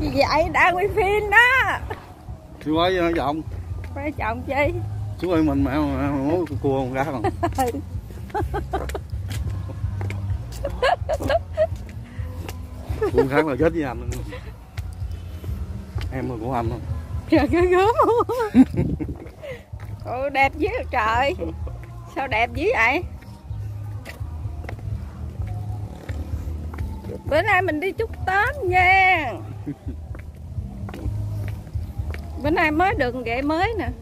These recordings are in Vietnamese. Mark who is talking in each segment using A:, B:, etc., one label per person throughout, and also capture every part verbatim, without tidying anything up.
A: Gì vậy? Đã quay phim đó.
B: Chú quay với chồng.
A: Quay chồng chi?
B: Chú quay mình mẹ mà muốn cua con cá không? Con khác là chết với anh. Em mà của anh không?
A: Trời cái gớm. Ồ, đẹp dữ trời. Sao đẹp dữ vậy? Bữa nay mình đi chúc Tết nha. Bữa nay mới được ghệ mới nè.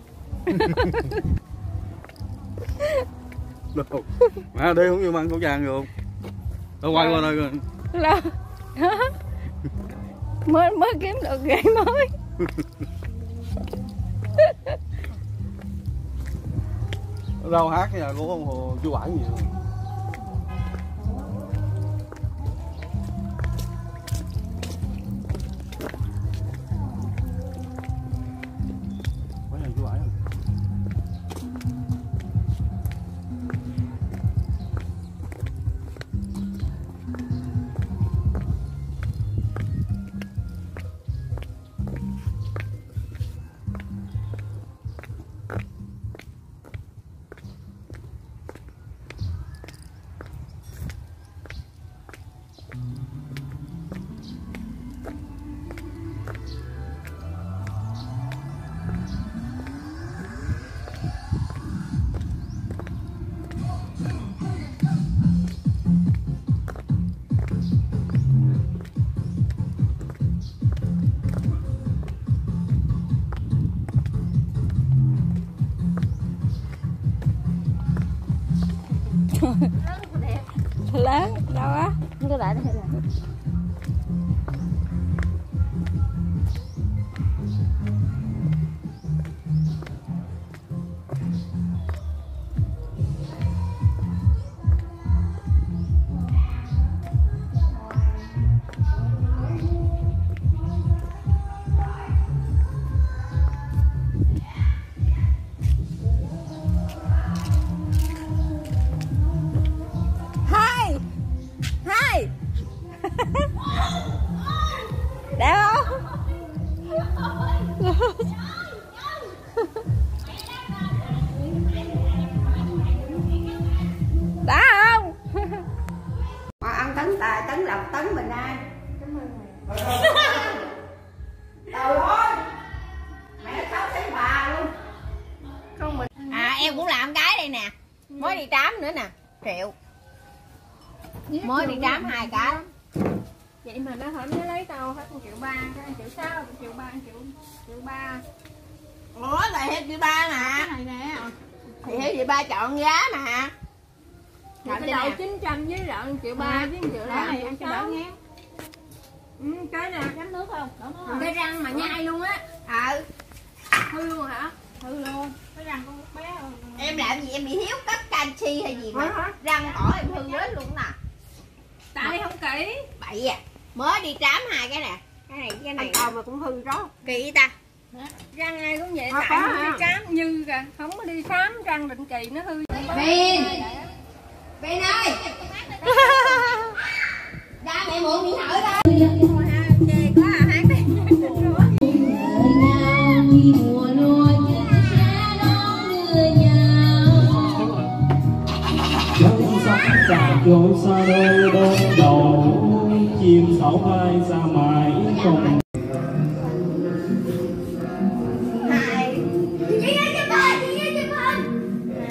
B: Mà đi không như mang khẩu trang rồi. Đâu quay qua đây rồi.
A: Đó. Mới mới kiếm được ghệ mới.
B: Ở đâu hát nhà của ông Hồ chú Bảy gì rồi.
A: Lớn đâu á?
C: Cái lại đây là
A: đẹp không? Đã không? Mà ăn tấn tài, tấn lộc, tấn bình an. Trời ơi, mẹ cháu thấy bà luôn. Con mình.
C: à em cũng làm cái đây nè, mới đi trám nữa nè, triệu mới đi trám hai cái.
A: Vậy mà nó hỏi nó lấy tao hết một triệu ba, một triệu sáu, một triệu ba, một triệu triệu ba.
C: Ủa là hết triệu ba mà.
A: Cái này nè.
C: Thì hết triệu ba chọn giá mà.
A: Cái đậu chín trăm với lợn triệu ba với một triệu
C: đó
A: này ăn cho đỡ ngán. Ừ, cái nè, cánh nước không? Đúng rồi.
C: Cái răng mà nhai luôn á.
A: Ừ. Hư luôn hả? Hư luôn. Cái răng con bé rồi.
C: Em làm gì em bị thiếu cấp canxi hay gì mà răng cỏ em hư hết luôn nè.
A: Tại không kỹ.
C: Bậy à. Mới đi trám hai cái nè. Cái này cái này
A: Cầu mà cũng hư đó.
C: kỳ ta.
A: Răng ai cũng vậy,
C: À,
A: tại
C: có
A: không
C: hả?
A: đi khám như kìa, không có đi khám răng định kỳ nó hư.
C: Viên. Viên ơi. Ra mẹ mượn điện thoại coi.
A: Chê có à hát đi.
D: Trà trôi xa đôi đôi đầu chim sáo vai ra mãi không.
C: Hai. Chị ơi chụp hình, chị ơi chụp hình.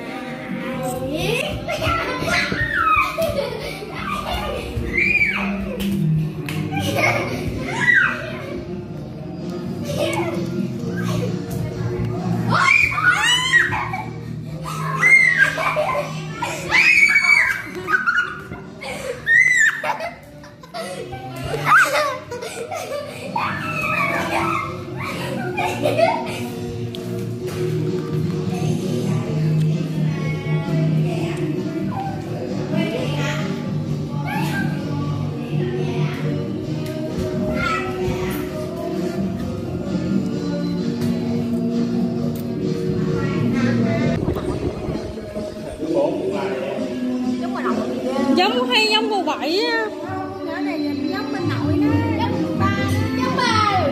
A: Giống hay giống cô bảy á.
C: Nhỏ này giống bên nội nó, giống ba đó, giống ba.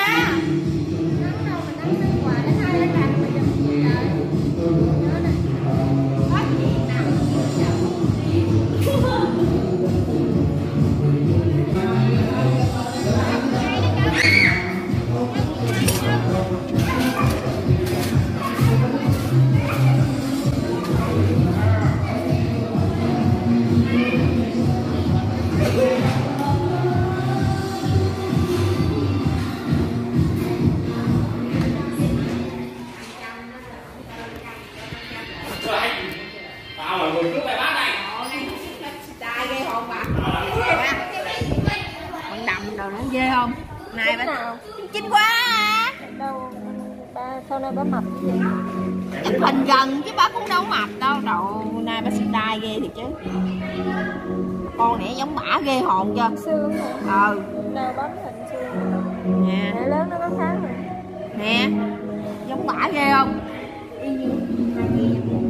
C: ra.
A: Nắng đâu mà nắng mấy quả đến hai lá cành mà chụp gì trời. Nhớ nè.
C: Hết gì nào.
D: Tao là người cướp bài bát này.
C: Trai ghê không bà? Bạn đầm rồi nó ghê không? Này bà nào? Chín quá à.
A: Đâu ba sau này bà mập gì?
C: Chụp hình gần chứ bà cũng đâu mập đâu. Đậu nay bà xinh đai ghê thiệt chứ. Con này giống bả ghê hồn chưa?
A: Xương hả?
C: Ừ.
A: Đâu bấm hình xương.
C: Nè.
A: Để lớn nó có khác rồi.
C: Nè. Giống bả ghê không?
A: Y như